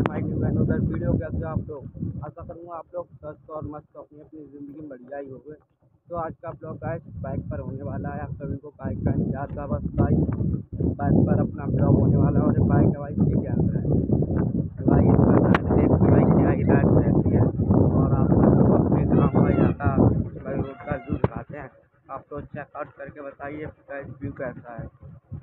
My new another video. कैसे आप लोग? आशा करूँगा आप लोग स्वस्थ और मस्त अपनी अपनी ज़िंदगी में बढ़िया ही होंगे। तो आज का ब्लॉग गाइस बाइक पर होने वाला है। आप सभी को बाइक का इंतजार था, बस बाइक पर अपना ब्लॉग होने वाला है। और बाइक है भाई ये क्या है भाई, इसका लाइट देख के भाई क्या ही लाइट रहती है। और आप लोग अपने गाँव में जाता भाई रोड का व्यू दिखाते हैं। आप लोग चेकआउट करके बताइए गाइस व्यू कैसा है।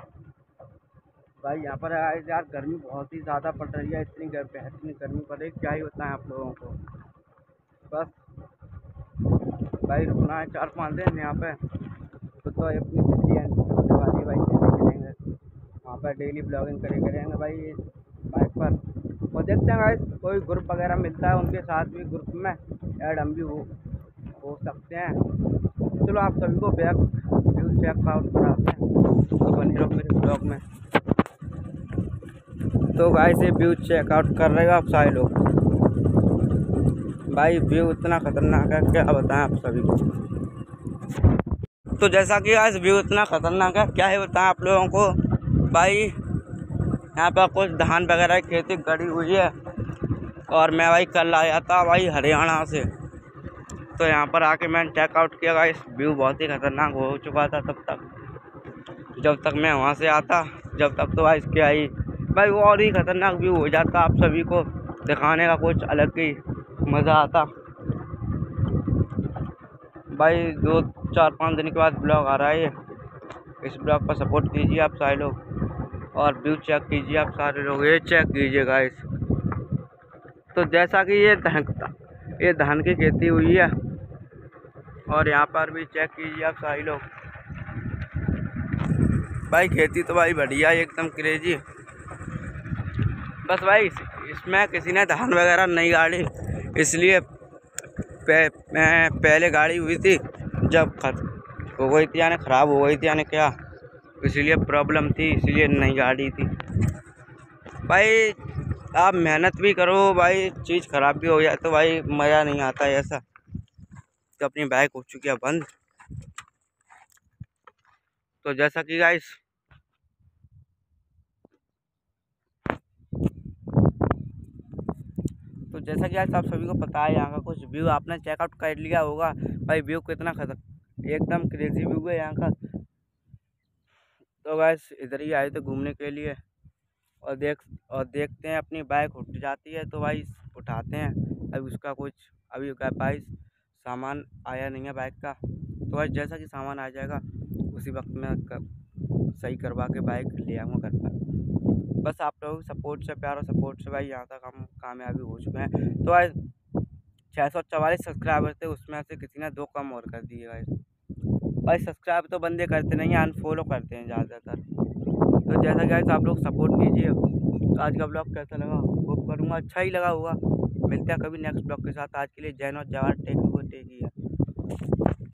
भाई यहाँ पर यार गर्मी बहुत ही ज़्यादा पड़ रही है। इतनी गर्मी पड़ रही है, क्या ही बताएं आप लोगों को। बस भाई रुकना है 4-5 दिन यहाँ पे, तो अपनी ज़िंदगी होने वाली है भाई। चलेंगे वहाँ पर डेली ब्लॉगिंग करेंगे भाई बाइक पर। और देखते हैं भाई कोई ग्रुप वगैरह मिलता है, उनके साथ भी ग्रुप में ऐड हम भी हो सकते हैं। चलो आप सभी को बैक व्यू चेक आउट कराते हैं, तो बने रहो मेरे ब्लॉग में। तो गाइस ये व्यू चेकआउट कर रहे हो आप सारे लोग। भाई व्यू इतना खतरनाक है, क्या बताएं आप सभी को। तो जैसा कि गाइस व्यू इतना खतरनाक है, क्या ही बताएं आप लोगों को। भाई यहाँ पर कुछ धान वगैरह की खेती गड़ी हुई है। और मैं भाई कल आया था भाई हरियाणा से, तो यहाँ पर आके मैंने चेकआउट किया। गाइस व्यू बहुत ही खतरनाक हो चुका था तब तक, जब तक मैं वहाँ से आता, जब तक तो भाई क्या ही भाई वो और ही खतरनाक व्यू हो जाता। आप सभी को दिखाने का कुछ अलग ही मज़ा आता। भाई 2-4-5 दिन के बाद ब्लॉग आ रहा है ये, इस ब्लॉग पर सपोर्ट कीजिए आप सारे लोग। और व्यू चेक कीजिए आप सारे लोग, ये चेक कीजिए गाइस। तो जैसा कि ये धान की खेती हुई है, और यहाँ पर भी चेक कीजिए आप सारे लोग। भाई खेती तो भाई बढ़िया एकदम क्रेजी। बस भाई इसमें किसी ने धान वगैरह नहीं गाड़ी, इसलिए पहले गाड़ी हुई थी, जब हो गई थी यानी ख़राब हो गई थी यानी क्या, इसलिए प्रॉब्लम थी, इसलिए नहीं गाड़ी थी। भाई आप मेहनत भी करो भाई, चीज़ ख़राब भी हो जाए तो भाई मज़ा नहीं आता है ऐसा। तो अपनी बाइक हो चुकी है बंद। तो जैसा कि गाइस आप सभी को पता है, यहाँ का कुछ व्यू आपने चेकआउट कर लिया होगा। भाई व्यू कितना एकदम क्रेजी व्यू है यहाँ का। तो गाइस इधर ही आए थे घूमने के लिए, और देखते हैं अपनी बाइक उठ जाती है तो भाई उठाते हैं। अभी उसका कुछ अभी भाई सामान आया नहीं है बाइक का, तो भाई जैसा कि सामान आ जाएगा उसी वक्त मैं सही करवा के बाइक ले आऊँगा घर पर। बस आप लोगों की सपोर्ट से, प्यार और सपोर्ट से भाई यहाँ तक हम कामयाबी हो चुके हैं। तो भाई 644 सब्सक्राइबर थे, उसमें से किसी ने 2 कम और कर दिए भाई सब्सक्राइब तो बंदे करते नहीं हैं, अनफॉलो करते हैं ज़्यादातर। तो जैसा कि आप लोग सपोर्ट कीजिए। तो आज का ब्लॉग कैसा लगा होप करूँगा अच्छा ही लगा होगा। मिलते हैं कभी नेक्स्ट ब्लॉग के साथ। आज के लिए जय हिंद, जवाहर, टेक है।